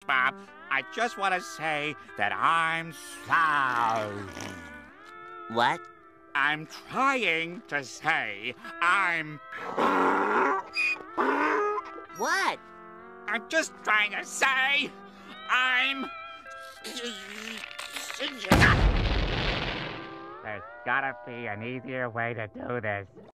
SpongeBob. I just want to say that I'm sorry. What? I'm trying to say I'm... What? I'm just trying to say I'm... There's gotta be an easier way to do this.